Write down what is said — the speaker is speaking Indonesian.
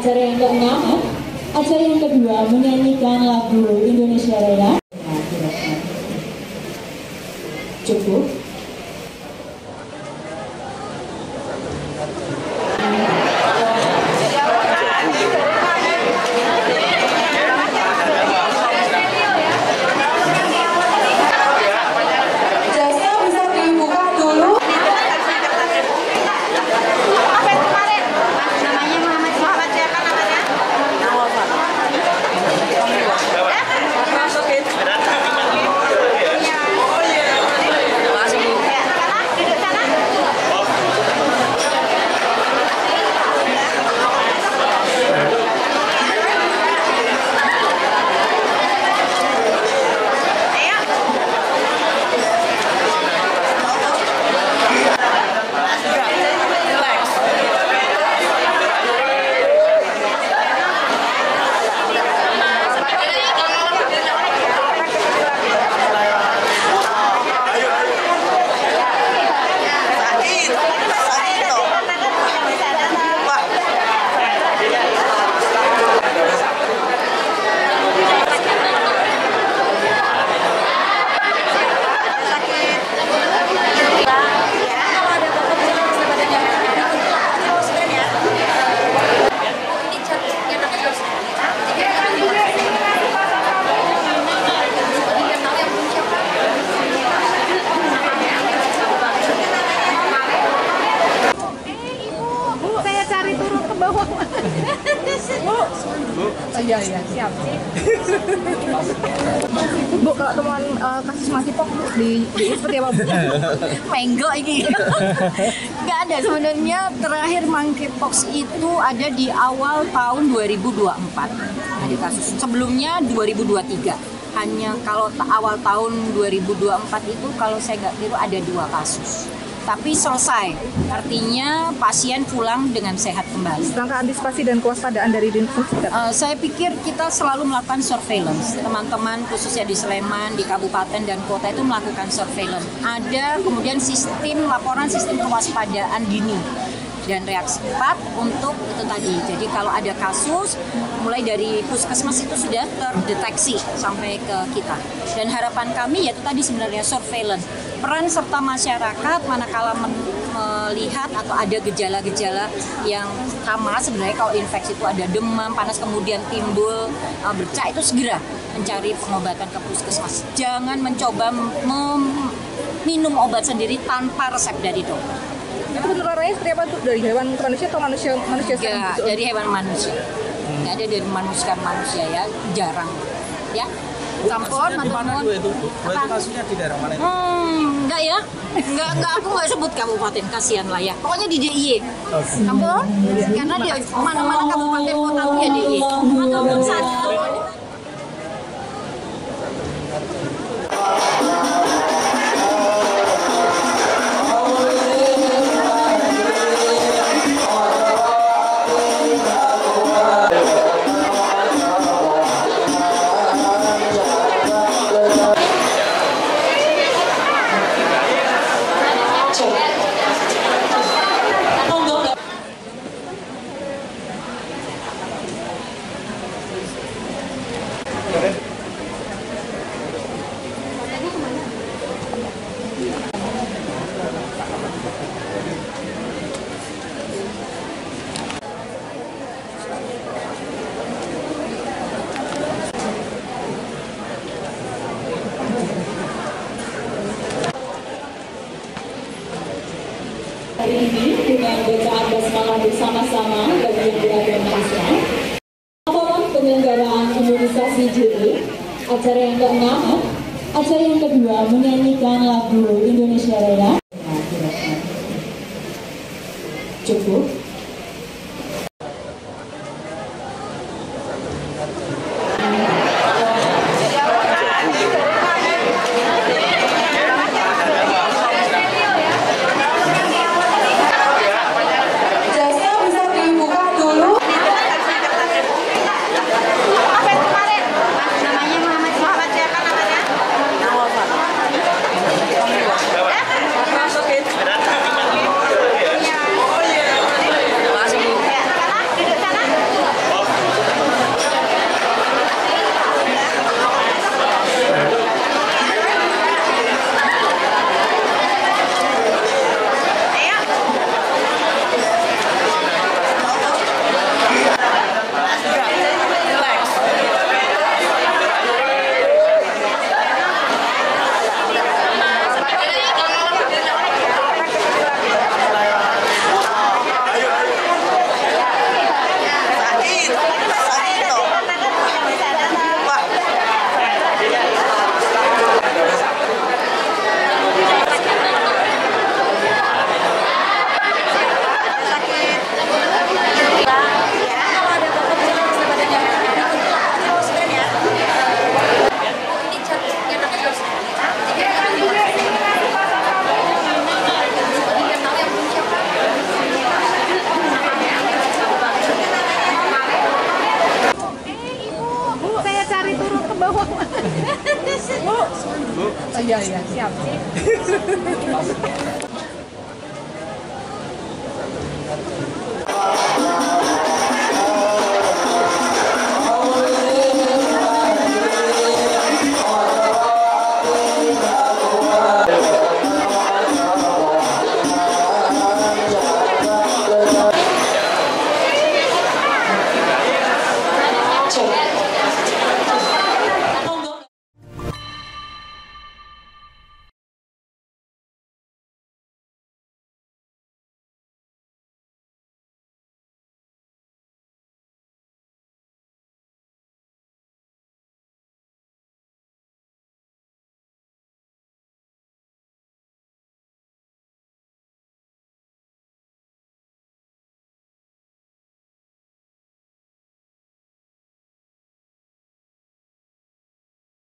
acara yang keenam, acara yang kedua menyanyikan lagu Indonesia Raya. Cukup. Oh iya, siap. Bu, kalau temuan kasus monkeypox di seperti apa, Bu? Menggo ini. Nggak ada sebenarnya. Terakhir monkeypox itu ada di awal tahun 2024. Ada kasus. Sebelumnya 2023. Hanya kalau awal tahun 2024 itu kalau saya nggak keliru ada 2 kasus. Tapi selesai, artinya pasien pulang dengan sehat kembali. Langkah antisipasi dan kewaspadaan dari Dinas Kesehatan? Saya pikir kita selalu melakukan surveillance. Teman-teman khususnya di Sleman, di kabupaten dan kota itu melakukan surveillance. Ada kemudian sistem laporan, sistem kewaspadaan dini dan reaksi cepat untuk itu tadi. Jadi kalau ada kasus, mulai dari puskesmas itu sudah terdeteksi sampai ke kita. Dan harapan kami yaitu tadi sebenarnya surveillance. Peran serta masyarakat manakala melihat atau ada gejala-gejala yang sama, sebenarnya kalau infeksi itu ada demam, panas, kemudian timbul bercak, itu segera mencari pengobatan ke puskesmas. Jangan mencoba minum obat sendiri tanpa resep dari dokter. Itu penularannya seperti apa tuh? Dari hewan ke manusia atau manusia? Enggak, dari hewan manusia. Enggak ada dari manusia ke manusia ya, jarang. Ya. Campur, mantul. Itu kasusnya di daerah mana itu? Enggak ya. Enggak, aku enggak sebut kabupaten, kasihan lah ya. Pokoknya di DIY. Campur, karena di mana-mana kabupaten kota itu ya DIY. Atau saja. Hari ini dengan bacaan basmalah bersama-sama bagi yang beragama Islam. Laporan penyelenggaraan imunisasi JD, acara yang keenam, acara yang kedua menyanyikan lagu Indonesia Raya. Cukup. Mari turun ke bawah. Bu. Oh iya iya, siap. Cek.